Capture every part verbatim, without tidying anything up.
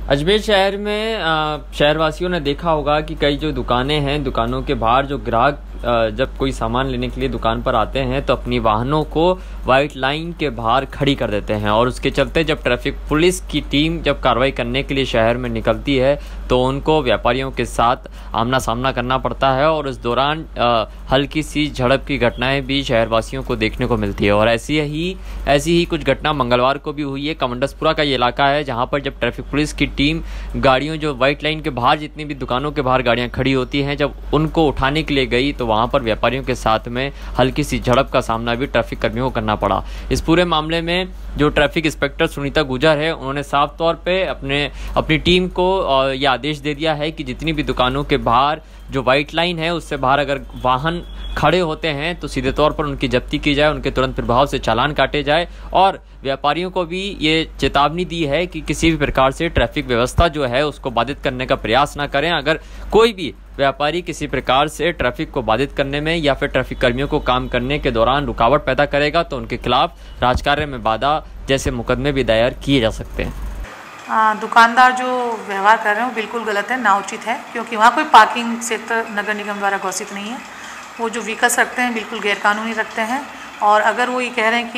अजमेर शहर में शहरवासियों ने देखा होगा कि कई जो दुकानें हैं, दुकानों के बाहर जो ग्राहक जब कोई सामान लेने के लिए दुकान पर आते हैं तो अपनी वाहनों को वाइट लाइन के बाहर खड़ी कर देते हैं, और उसके चलते जब ट्रैफिक पुलिस की टीम जब कार्रवाई करने के लिए शहर में निकलती है तो उनको व्यापारियों के साथ आमना सामना करना पड़ता है, और उस दौरान हल्की सी झड़प की घटनाएं भी शहरवासियों को देखने को मिलती है। और ऐसी ही ऐसी ही कुछ घटना मंगलवार को भी हुई है। कमंडसपुरा का ये इलाका है जहाँ पर जब ट्रैफिक पुलिस की टीम गाड़ियों जो वाइट लाइन के बाहर जितनी भी दुकानों के बाहर गाड़ियां खड़ी होती हैं, जब उनको उठाने के लिए गई तो वहां पर व्यापारियों के साथ में हल्की सी झड़प का सामना भी ट्रैफिक कर्मियों को करना पड़ा। इस पूरे मामले में जो ट्रैफिक इंस्पेक्टर सुनीता गुजर है, उन्होंने साफ तौर पे अपने अपनी टीम को यह आदेश दे दिया है कि जितनी भी दुकानों के बाहर जो वाइट लाइन है उससे बाहर अगर वाहन खड़े होते हैं तो सीधे तौर पर उनकी जब्ती की जाए, उनके तुरंत प्रभाव से चालान काटे जाए। और व्यापारियों को भी ये चेतावनी दी है कि किसी भी प्रकार से ट्रैफिक व्यवस्था जो है उसको बाधित करने का प्रयास ना करें। अगर कोई भी व्यापारी किसी प्रकार से ट्रैफिक को बाधित करने में या फिर ट्रैफिक कर्मियों को काम करने के दौरान रुकावट पैदा करेगा तो उनके खिलाफ राजकार्य में बाधा जैसे मुकदमे भी दायर किए जा सकते हैं। आ, दुकानदार जो व्यवहार कर रहे हैं वो बिल्कुल गलत है, नाउचित है, क्योंकि वहाँ कोई पार्किंग क्षेत्र नगर निगम द्वारा घोषित नहीं है। वो जो व्हीकल्स रखते हैं बिल्कुल गैरकानूनी रखते हैं, और अगर वो ये कह रहे हैं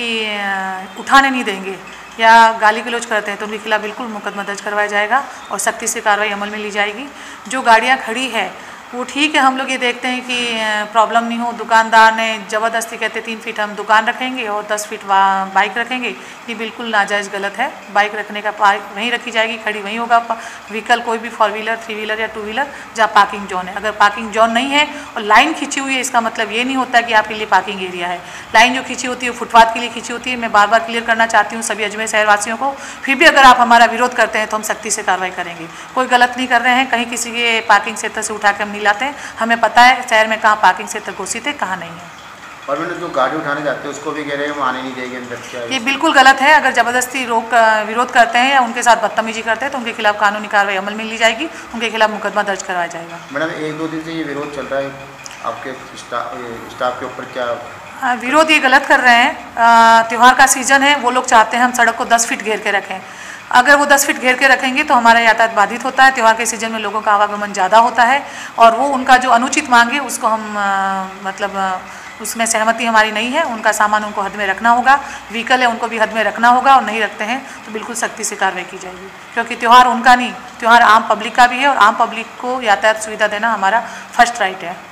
कि उठाने नहीं देंगे या गाली गलौज करते हैं तो उनके खिलाफ बिल्कुल मुकदमा दर्ज करवाया जाएगा और सख्ती से कार्रवाई अमल में ली जाएगी। जो गाड़ियाँ खड़ी है वो ठीक है, हम लोग ये देखते हैं कि प्रॉब्लम नहीं हो। दुकानदार ने ज़बरदस्ती कहते तीन फीट हम दुकान रखेंगे और दस फीट बाइक रखेंगे, ये बिल्कुल नाजायज़ गलत है। बाइक रखने का बाइक वहीं रखी जाएगी, खड़ी वहीं होगा व्हीकल, कोई भी फोर व्हीलर, थ्री व्हीलर या टू व्हीलर जहाँ पार्किंग जोन है। अगर पार्किंग जोन नहीं है और लाइन खींची हुई है, इसका मतलब ये नहीं होता कि आपके लिए पार्किंग एरिया है। लाइन जो खींची होती है वो फुटपाथ के लिए खींची होती है। मैं बार बार क्लियर करना चाहती हूँ सभी अजमेर शहरवासियों को। फिर भी अगर आप हमारा विरोध करते हैं तो हम सख्ती से कार्रवाई करेंगे। कोई गलत नहीं कर रहे हैं, कहीं किसी के पार्किंग क्षेत्र से उठा के हम नहीं लाते हैं। हमें पता है शहर में कहाँ पार्किंग क्षेत्र घोषित है, कहाँ नहीं है। और मैंने जो गाड़ी उठाने जाते हैं उसको भी कह रहे हैं हम आने नहीं देंगे अंदर, क्या ये बिल्कुल गलत है। अगर ज़बरदस्ती रोक विरोध करते हैं या उनके साथ बदतमीजी करते हैं तो उनके खिलाफ कानूनी कार्रवाई अमल में ली जाएगी, उनके खिलाफ मुकदमा दर्ज करवाया जाएगा। मैडम, एक दो दिन से ये विरोध चल रहा है, आपके स्टाफ के ऊपर क्या विरोध? ये गलत कर रहे हैं। त्यौहार का सीजन है, वो लोग चाहते हैं हम सड़क को दस फीट घेर के रखें। अगर वो दस फीट घेर के रखेंगे तो हमारा यातायात बाधित होता है। त्यौहार के सीजन में लोगों का आवागमन ज़्यादा होता है, और वो उनका जो अनुचित मांग है उसको हम आ, मतलब आ, उसमें सहमति हमारी नहीं है। उनका सामान उनको हद में रखना होगा, व्हीकल है उनको भी हद में रखना होगा, और नहीं रखते हैं तो बिल्कुल सख्ती से कार्रवाई की जाएगी। क्योंकि त्यौहार उनका नहीं, त्यौहार आम पब्लिक का भी है, और आम पब्लिक को यातायात सुविधा देना हमारा फर्स्ट राइट है।